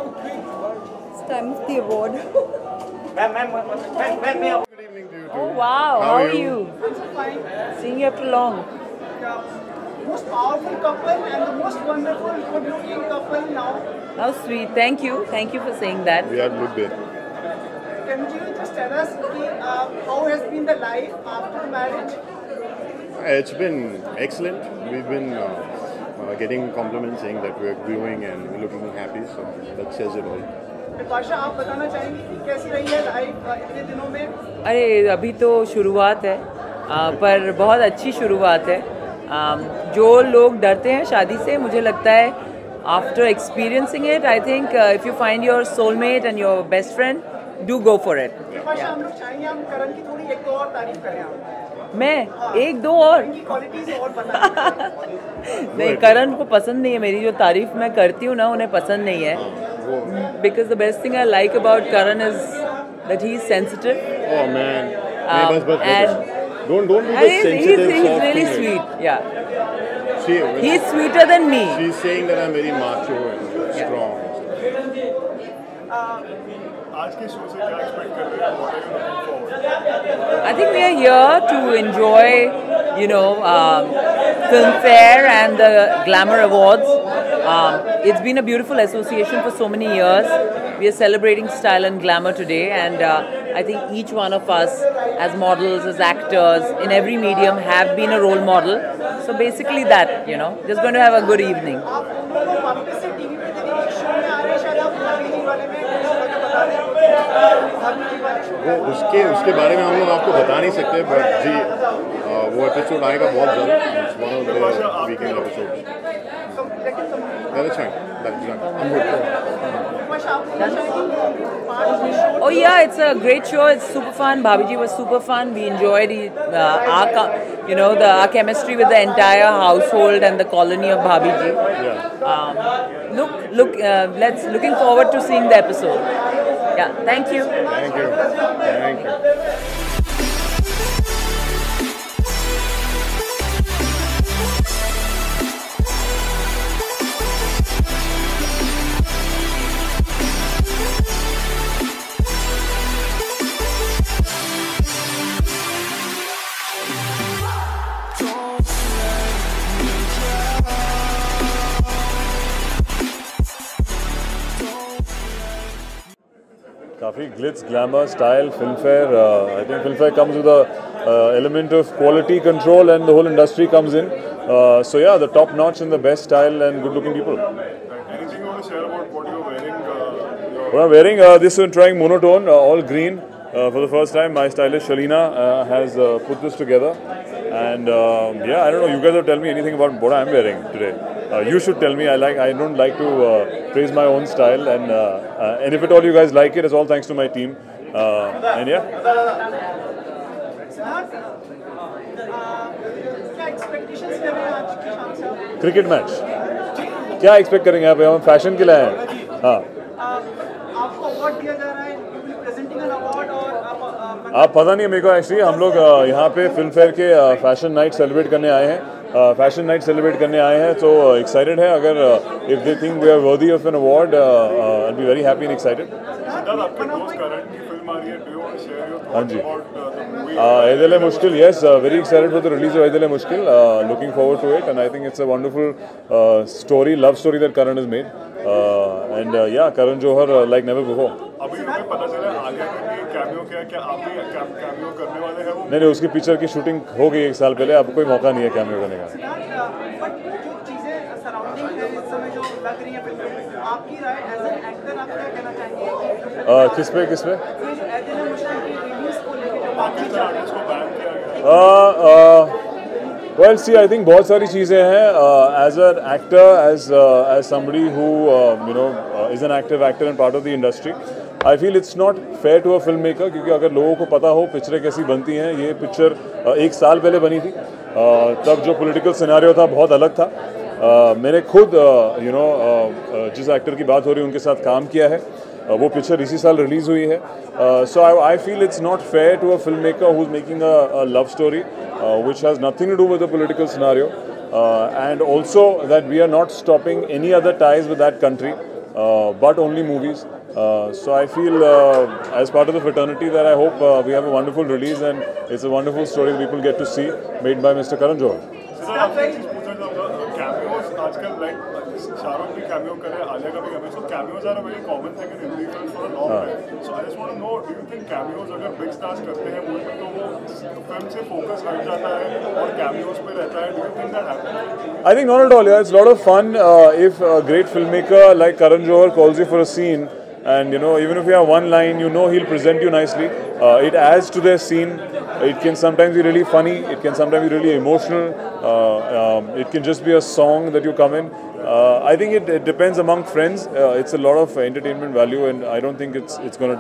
It's time of the award. Good evening to you too. Oh wow, how are you? I'm so fine. Seeing you after long. Most powerful couple and the most wonderful, good-looking couple now. How sweet. Thank you. Thank you for saying that. We have looked there. Can you just tell us how has been the life after marriage? It's been excellent. We've been getting compliments saying that we're glowing and we're looking happy, so that says it all. Vipasha, आप बताना चाहेंगी कि कैसी रही है life इतने दिनों में? अरे अभी तो शुरुआत है, पर बहुत अच्छी शुरुआत है. जो लोग डरते हैं शादी से, मुझे लगता है after experiencing it, I think if you find your soulmate and your best friend, do go for it. Bipasha, हम लोग चाहेंगे हम करण की थोड़ी एक दो और तारीफ करें आप. मैं एक दो और उनकी क्वालिटीज और बताएं. नहीं, करण को पसंद नहीं है मेरी जो तारीफ मैं करती हूँ ना, उन्हें पसंद नहीं है. Because the best thing I like about Karan is that he is sensitive. Oh man. And Don't do this he's sensitive soft really thing. sweet. Yeah, She, he's sweeter than me. she's saying that I'm very macho and strong. आज के show से क्या expect कर रहे हैं? What are you looking forward? I think we are here to enjoy, you know, Filmfare and the Glamour Awards. It's been a beautiful association for so many years. We are celebrating style and glamour today, and I think each one of us, as models, as actors, in every medium, have been a role model. So basically that, you know, just going to have a good evening. आप लोगों को वापस से TV पे देखिए, show में आ रहे हैं, शायद आप हवेली वाले में कुछ बता दें हवेली वाले शो वो उसके बारे में हम लोग आपको बता नहीं सकते, बट जी वो एपिसोड आएगा बहुत जल्द. It's one of the weekend episodes. Yeah, that's fine. That's fine. I'm good. Vipasha, आप लोग चाहेंगे 5 show. Oh yeah, it's a great show. It's super fun. Bhabiji was super fun. We enjoyed our chemistry with the entire household and the colony of Bhabiji. Yeah. Looking forward to seeing the episode. Yeah, thank you. Thank you. Thank you. काफ़ी glitz, glamour, style, Filmfare. I think Filmfare comes with a element of quality control, and the whole industry comes in. So yeah, the top notch and the best style and good-looking people. Anything you want to share about what you're wearing? What I'm wearing, this one trying monotone, all green. For the first time, my stylist Shalina has put this together. And yeah, I don't know. You guys have to tell me anything about what I'm wearing today. You should tell me. I don't like to praise my own style, and if at all you guys like it, it's all thanks to my team. And yeah. Siddharth, क्या expectations कर रहे हैं आज की शाम से आप? Cricket match क्या एक्सपेक्ट करेंगे यहाँ पे? हम फैशन के लिए आए हैं. हाँ, आपको अवार्ड दिया जा रहा है, you will presenting an award, और आप पता नहीं है मेरे को. एक्चुअली हम लोग यहाँ पे फिल्म फेयर के फैशन नाइट सेलिब्रेट करने आए हैं. फैशन नाइट सेलिब्रेट करने आए हैं, तो एक्साइटेड है. अगर if they think we are worthy of an award, I be very happy and excited. हाँ जी. Aidil Mushkil, yes, very excited for the release of Aidil Mushkil. Looking forward to it, and I think it's a wonderful story, love story that Karan has made. And yeah, Karan Johar like never before. अभी हमें पता चला आलिया के लिए cameo क्या है, क्या आप भी कैमियो करने वाले हैं? वो नहीं, उसकी पिक्चर की शूटिंग हो गई 1 साल पहले. अब कोई मौका नहीं है कैमियो करने का. बट जो चीजें सराउंडिंग है इस समय जो लग रही है फिल्म में, आपकी राय एज एन एक्टर आप क्या कहना चाहेंगे? किस पे ये जो ऐदिल मुश्किल की रिलीज को लेकर जो बातचीत चल रही है, इसको बैन किया गया. Well, see, I think बहुत सारी चीज़ें हैं. As an actor, as somebody who is an active actor and part of the industry, I feel it's not fair to a filmmaker, क्योंकि अगर लोगों को पता हो पिक्चरें कैसी बनती हैं. ये पिक्चर 1 साल पहले बनी थी. तब जो पॉलिटिकल सिनेरियो था बहुत अलग था. मैंने खुद जिस एक्टर की बात हो रही है उनके साथ काम किया है. वो पिक्चर इसी साल रिलीज़ हुई है. So I feel it's not fair to a filmmaker who's making a love story which has nothing to do with the political scenario, and also that we are not stopping any other ties with that country. but only movies. So I feel as part of the fraternity that I hope we have a wonderful release and it's a wonderful story that people get to see, made by Mr. Karan Johar. Sir आपसे एक चीज़ पूछना चाहूँगा cameos आजकल like Shahrukh भी cameo करे आलिया का भी cameo so cameos are a very common thing in Hindi films for a long time so I just want to know do you think cameos अगर बिग स्टार्स करते हैं मूवी में तो वो फिल्म से फोकस हट जाता है और कैमियोज पे रहता है do you think that happens I think not at all. Yeah, it's a lot of fun if a great filmmaker like Karan Johar calls you for a scene, and even if you have one line, he'll present you nicely. It adds to their scene. It can sometimes be really funny. It can sometimes be really emotional. It can just be a song that you come in. I think it depends among friends. It's a lot of entertainment value, and I don't think it's going to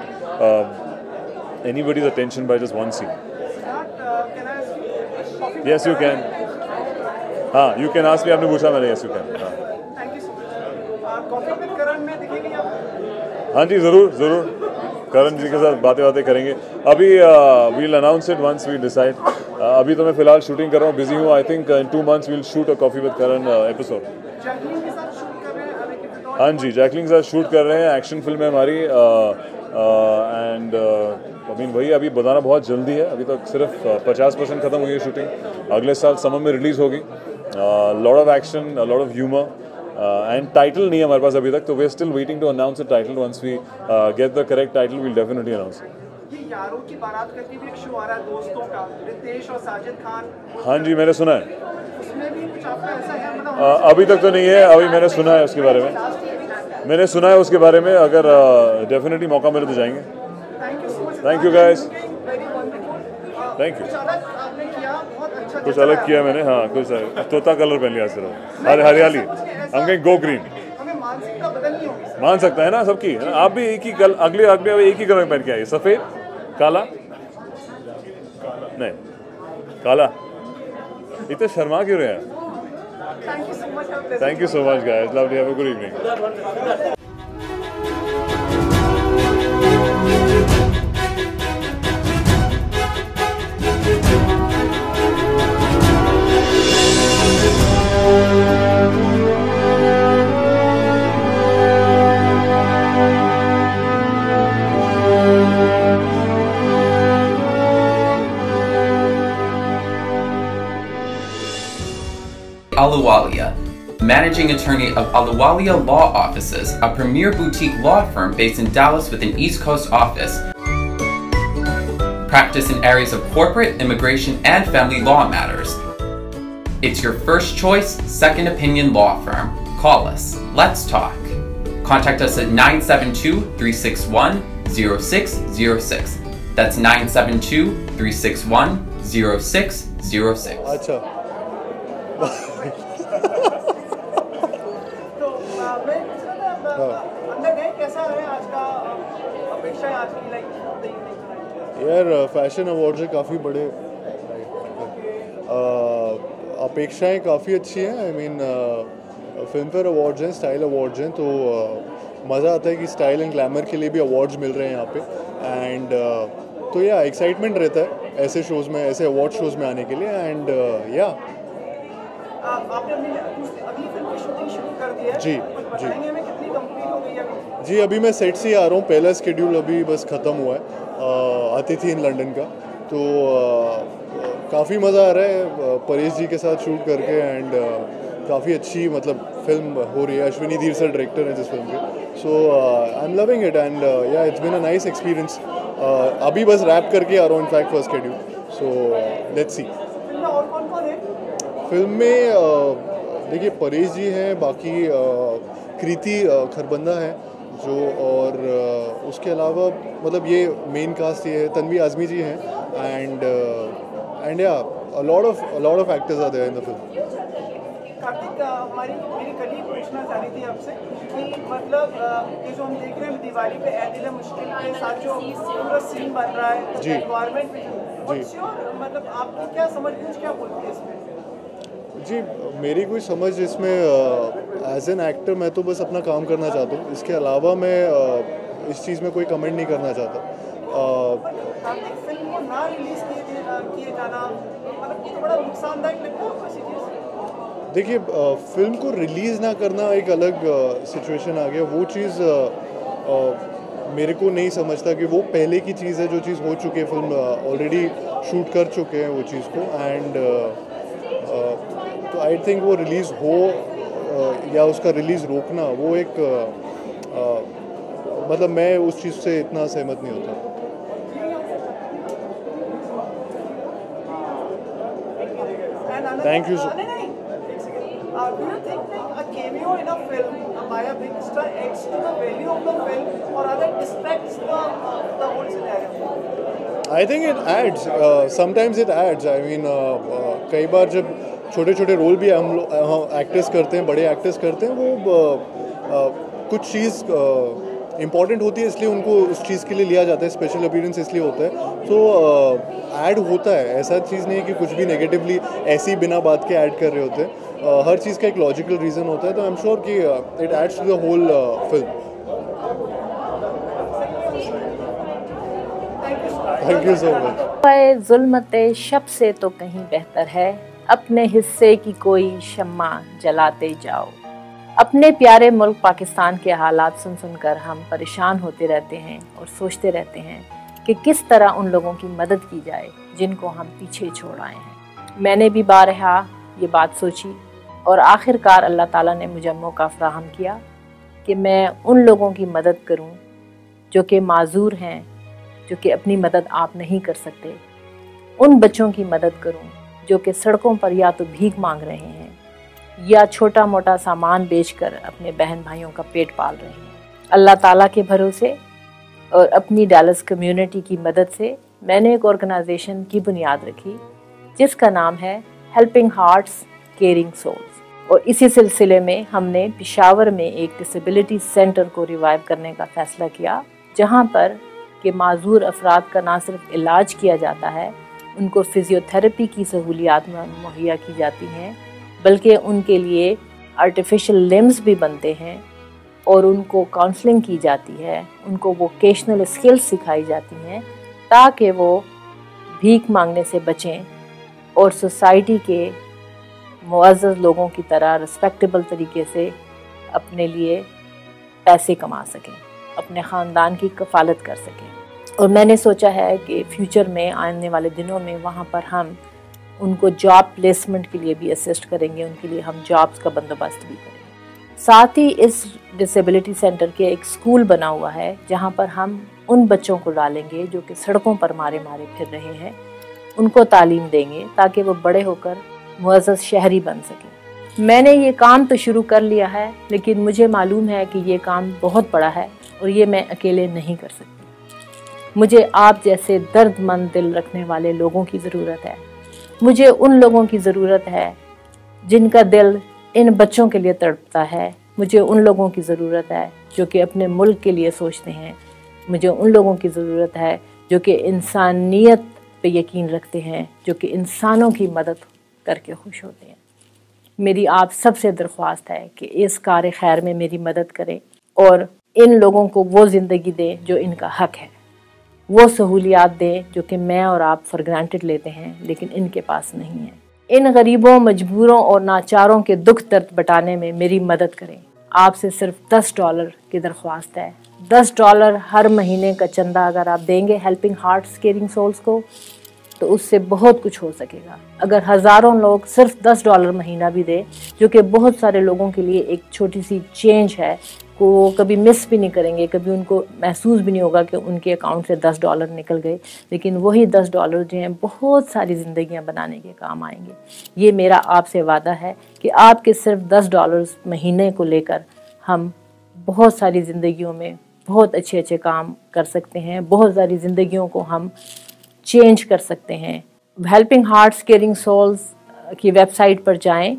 divert anybody's attention by just one scene. Can I ask you? Yes, you can. हाँ, you can ask me. आपने पूछा मैंने yes you can. Thank you so much. Coffee with Karan में दिखेंगे आप? हाँ जी ज़रूर करण जी के साथ बातें करेंगे अभी we'll announce it once we decide. अभी तो मैं फ़िलहाल शूटिंग कर रहा हूँ बिजी हूँ I think in 2 months we'll shoot a Coffee with Karan episode. Jacqueline के साथ शूट कर रहे हैं अभी के हाँ जी जैकलिन के साथ शूट कर रहे हैं एक्शन फिल्म है हमारी एंड I mean वही अभी बताना बहुत जल्दी है अभी तक सिर्फ 50% ख़त्म हुई है शूटिंग अगले साल समर में रिलीज़ होगी lot of action lot of humour and title नहीं है हमारे पास अभी तक तो we are still waiting to announce the title once we get the correct title we'll definitely announce ये यारों की बारात करके भी एक शो आ रहा है दोस्तों का रितेश और साजिद खान हाँ जी मैंने सुना है उसमें भी कुछ आपका ऐसा है मतलब अभी तक तो नहीं है अभी मैंने सुना है उसके बारे में मैंने सुना है उसके बारे में अगर डेफिनेटली मौका मिले तो जाएंगे thank you so much thank you guys very wonderful thank you कुछ अलग आपने किया बहुत अच्छा कुछ अलग किया मैंने हाँ कुछ तोता कलर पहन लिया सिर्फ हरियाली हम कहीं गो ग्रीन हमें मानसिकता बदलनी होगी सर मान सकता है ना सबकी है ना आप भी एक ही अगले एक ही कलर पहन के आइए सफ़ेद काला नहीं काला इतने शर्मा क्यों रहे हैं thank you so much thank you so much guys lovely have a good evening Ahluwalia, managing attorney of Ahluwalia Law Offices, a premier boutique law firm based in Dallas with an East Coast office. Practice in areas of corporate, immigration, and family law matters. It's your first choice, second opinion law firm. Call us. Let's talk. Contact us at 972-361-0606. That's 972-361-0606. अच्छा तो मैं अंदर गए कैसा है आज का अपेक्षा है आज की लाइक यार फैशन अवार्ड से काफ़ी बड़े अपेक्षाएं काफ़ी अच्छी हैं I mean Filmfare awards हैं स्टाइल अवार्ड्स हैं तो मज़ा आता है कि स्टाइल एंड ग्लैमर के लिए भी अवार्ड्स मिल रहे हैं यहाँ पे एंड तो या एक्साइटमेंट रहता है ऐसे शोज़ में ऐसे अवार्ड शोज़ में आने के लिए एंड या आपने अभी फिल्म की शूटिंग शुरू कर दी है जी बताएंगे हमें कितनी कंप्लीट हो गई है जी अभी मैं सेट से ही आ रहा हूँ पहला स्केड्यूल अभी बस ख़त्म हुआ है अतिथि इन लंदन का तो काफ़ी मज़ा आ रहा है परेश जी के साथ शूट करके एंड काफ़ी अच्छी मतलब फिल्म हो रही है अश्विनी धीर सर डायरेक्टर हैं जिस फिल्म के so I am loving it and yeah it's been a nice experience अभी बस रैप करके आ रहा हूँ in fact first schedule so let's see film में और कौन कौन है फिल्म में देखिए परेश जी हैं बाकी कृति खरबंदा है जो और उसके अलावा मतलब ये मेन कास्ट ये है तन्वी आज़मी जी हैं एंड या a lot of actors are there in the film. Kartik मेरी कलीग पूछना चाह रही थी आपसे कि मतलब ये जो हम देख रहे हैं दिवाली पे ऐ दिल मुश्किल के साथ जो पूरा सीन बन रहा है जी एनवायरनमेंट मतलब आपकी क्या समझ बूझ क्या बोलती है इसमें जी मेरी कोई समझ इसमें एज एन एक्टर मैं तो बस अपना काम करना चाहता हूँ इसके अलावा मैं इस चीज़ में कोई कमेंट नहीं करना चाहता कार्तिक फिल्म को ना रिलीज किए जाना मतलब ये तो बड़ा नुकसानदायक लगता है ऐसी चीज़ देखिए फिल्म को रिलीज़ ना करना एक अलग सिचुएशन आ गया। वो चीज़ मेरे को नहीं समझता कि वो पहले की चीज़ है, जो चीज़ हो चुकी है, फिल्म ऑलरेडी शूट कर चुके हैं वो चीज़ को। एंड तो आई थिंक वो रिलीज़ हो या उसका रिलीज़ रोकना, वो एक मतलब मैं उस चीज़ से इतना सहमत नहीं होता। Thank you. Do you think like a cameo in a film by a big star adds to the value of the film, or rather distracts the whole scenario? I think it adds. Sometimes it adds. I mean, कई बार जब छोटे छोटे role भी हम लोग actors करते हैं, बड़े एक्टर्स करते हैं, वो कुछ चीज़ इम्पॉर्टेंट होती है, इसलिए उनको उस चीज़ के लिए लिया जाता है, स्पेशल अपीयरेंस इसलिए होता है। तो ऐड होता है, ऐसा चीज़ नहीं है कि कुछ भी नेगेटिवली ऐसी बिना बात के ऐड कर रहे होते हैं। हर चीज़ का एक लॉजिकल रीज़न होता है, तो आई एम श्योर कि it adds to the whole film. Thank you so much. जुल्मते शब से तो कहीं बेहतर है, अपने हिस्से की कोई शम्मा जलाते जाओ। अपने प्यारे मुल्क पाकिस्तान के हालात सुन सुनकर हम परेशान होते रहते हैं और सोचते रहते हैं कि किस तरह उन लोगों की मदद की जाए जिनको हम पीछे छोड़ आए हैं। मैंने भी बारहा ये बात सोची और आखिरकार अल्लाह ताला ने मुझे मौका फराहम किया कि मैं उन लोगों की मदद करूं जो कि माजूर हैं, जो कि अपनी मदद आप नहीं कर सकते। उन बच्चों की मदद करूं जो कि सड़कों पर या तो भीख मांग रहे हैं या छोटा मोटा सामान बेचकर अपने बहन भाइयों का पेट पाल रहे हैं। अल्लाह ताला के भरोसे और अपनी डैलस कम्युनिटी की मदद से मैंने एक ऑर्गेनाइजेशन की बुनियाद रखी जिसका नाम है हेल्पिंग हार्ट्स केयरिंग सोल्स। और इसी सिलसिले में हमने पेशावर में एक डिसेबिलिटी सेंटर को रिवाइव करने का फ़ैसला किया, जहां पर कि माजूर अफराद का ना सिर्फ इलाज किया जाता है, उनको फिजियोथेरेपी की सहूलियात मुहैया की जाती हैं, बल्कि उनके लिए आर्टिफिशियल लिम्स भी बनते हैं और उनको काउंसलिंग की जाती है, उनको वोकेशनल स्किल्स सिखाई जाती हैं ताकि वो भीख मांगने से बचें और सोसाइटी के मुअज़्ज़ज़ लोगों की तरह रिस्पेक्टेबल तरीके से अपने लिए पैसे कमा सकें, अपने ख़ानदान की कफ़ालत कर सकें। और मैंने सोचा है कि फ्यूचर में आने वाले दिनों में वहाँ पर हम उनको जॉब प्लेसमेंट के लिए भी असिस्ट करेंगे, उनके लिए हम जॉब्स का बंदोबस्त भी करेंगे। साथ ही इस डिसेबिलिटी सेंटर के एक स्कूल बना हुआ है जहाँ पर हम उन बच्चों को डालेंगे जो कि सड़कों पर मारे मारे फिर रहे हैं, उनको तालीम देंगे ताकि वो बड़े होकर मुअज़्ज़ज़ शहरी बन सकें। मैंने ये काम तो शुरू कर लिया है, लेकिन मुझे मालूम है कि ये काम बहुत बड़ा है और ये मैं अकेले नहीं कर सकती। मुझे आप जैसे दर्दमंद दिल रखने वाले लोगों की ज़रूरत है। मुझे उन लोगों की ज़रूरत है जिनका दिल इन बच्चों के लिए तड़पता है। मुझे उन लोगों की ज़रूरत है जो कि अपने मुल्क के लिए सोचते हैं। मुझे उन लोगों की ज़रूरत है जो कि इंसानियत पे यकीन रखते हैं, जो कि इंसानों की मदद करके खुश होते हैं। मेरी आप सबसे दरख्वास्त है कि इस कार खैर में मेरी मदद करें और इन लोगों को वो ज़िंदगी दें जो इनका हक है, वो सहूलियात दें जो कि मैं और आप फॉर ग्रांटेड लेते हैं लेकिन इनके पास नहीं है। इन गरीबों, मजबूरों और नाचारों के दुख दर्द बटाने में मेरी मदद करें। आपसे सिर्फ $10 की दरख्वास्त है। $10 हर महीने का चंदा अगर आप देंगे हेल्पिंग हार्ट्स केयरिंग सोल्स को, तो उससे बहुत कुछ हो सकेगा। अगर हज़ारों लोग सिर्फ $10 महीना भी दें, जो कि बहुत सारे लोगों के लिए एक छोटी सी चेंज है, को वो कभी मिस भी नहीं करेंगे, कभी उनको महसूस भी नहीं होगा कि उनके अकाउंट से $10 निकल गए, लेकिन वही $10 जो हैं बहुत सारी ज़िंदगियां बनाने के काम आएंगे। ये मेरा आपसे वादा है कि आपके सिर्फ $10 महीने को लेकर हम बहुत सारी ज़िंदगियों में बहुत अच्छे अच्छे काम कर सकते हैं, बहुत सारी ज़िंदगियों को हम चेंज कर सकते हैं। हेल्पिंग हार्ट्स केयरिंग सोल्स की वेबसाइट पर जाएं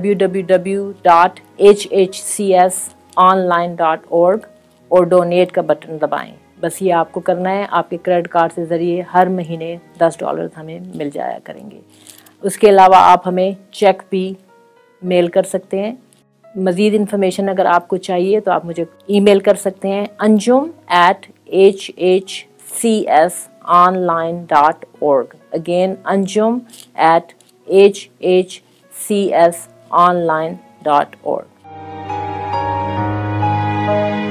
www.hhcsonline.org और डोनेट का बटन दबाएं। बस ये आपको करना है। आपके क्रेडिट कार्ड से ज़रिए हर महीने $10 हमें मिल जाया करेंगे। उसके अलावा आप हमें चेक भी मेल कर सकते हैं। मज़ीद इन्फॉर्मेशन अगर आपको चाहिए तो आप मुझे ईमेल कर सकते हैं anjum@hhcsonline.org। Again anjum@hhcsonline.org। online.org.